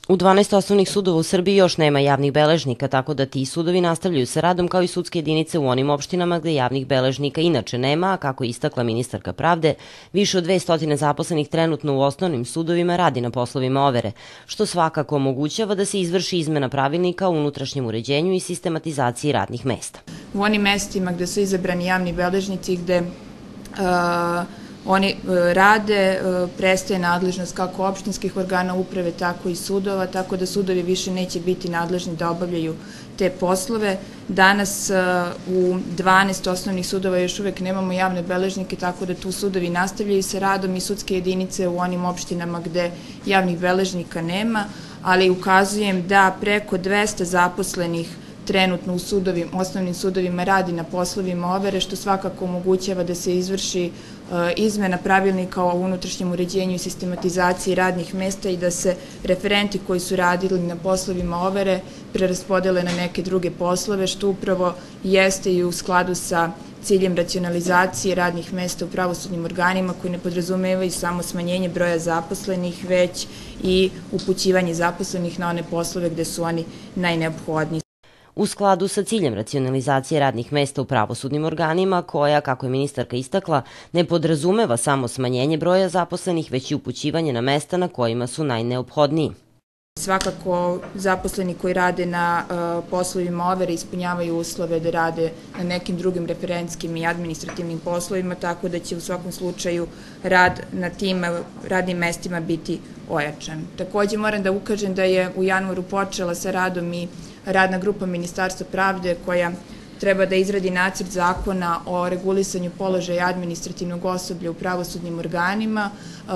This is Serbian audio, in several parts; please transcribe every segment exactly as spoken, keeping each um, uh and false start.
U dvanaest osnovnih sudova u Srbiji još nema javnih beležnika, tako da ti sudovi nastavljaju sa radom kao i sudske jedinice u onim opštinama gde javnih beležnika inače nema, a kako je istakla ministarka pravde, više od dvesta zaposlenih trenutno u osnovnim sudovima radi na poslovima overe, što svakako omogućava da se izvrši izmena pravilnika o unutrašnjem uređenju i sistematizaciji radnih mesta. U onim mestima gde su izabrani javni beležnici, gde uh, oni rade, prestaje nadležnost kako opštinskih organa uprave, tako i sudova, tako da sudovi više neće biti nadležni da obavljaju te poslove. Danas u dvanaest osnovnih sudova još uvek nemamo javne beležnike, tako da tu sudovi nastavljaju sa radom i sudske jedinice u onim opštinama gde javnih beležnika nema, ali ukazujem da preko dvesta zaposlenih trenutno u sudovim, osnovnim sudovima radi na poslovima overe, što svakako omogućava da se izvrši izmena pravilnika o unutrašnjem uređenju i sistematizaciji radnih mesta i da se referenti koji su radili na poslovima overe preraspodele na neke druge poslove, što upravo jeste i u skladu sa ciljem racionalizacije radnih mesta u pravosudnim organima koji ne podrazumevaju samo smanjenje broja zaposlenih, već i upućivanje zaposlenih na one poslove gde su oni najneophodniji. U skladu sa ciljem racionalizacije radnih mesta u pravosudnim organima, koja, kako je ministarka istakla, ne podrazumeva samo smanjenje broja zaposlenih, već i upućivanje na mesta na kojima su najneophodniji. Svakako, zaposleni koji rade na poslovima overe ispunjavaju uslove da rade na nekim drugim referentskim i administrativnim poslovima, tako da će u svakom slučaju rad na tim radnim mestima biti ojačan. Takođe moram da ukažem da je u januaru počela sa radom i radna grupa Ministarstva pravde koja treba da izradi nacrt zakona o regulisanju položaja administrativnog osoblja u pravosudnim organima.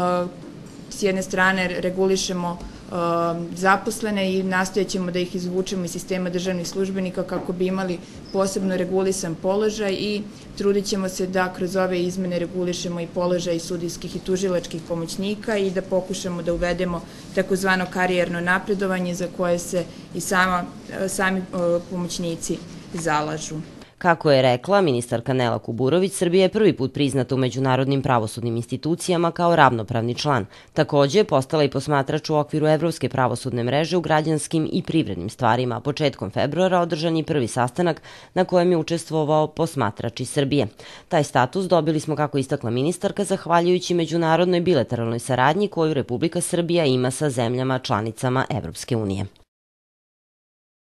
S jedne strane regulišemo zaposlene i nastojećemo da ih izvučemo iz sistema državnih službenika kako bi imali posebno regulisan položaj i trudit ćemo se da kroz ove izmene regulišemo i položaj sudijskih i tužilačkih pomoćnika i da pokušamo da uvedemo takozvano karijerno napredovanje za koje se i sama, sami pomoćnici zalažu. Kako je rekla ministarka Nela Kuburović, Srbija je prvi put priznata u međunarodnim pravosudnim institucijama kao ravnopravni član. Takođe, postala i posmatrač u okviru Evropske pravosudne mreže u građanskim i privrednim stvarima. Početkom februara održan je prvi sastanak na kojem je učestvovao posmatrač iz Srbije. Taj status dobili smo, kako istakla ministarka, zahvaljujući međunarodnoj bilateralnoj saradnji koju Republika Srbija ima sa zemljama članicama Evropske unije.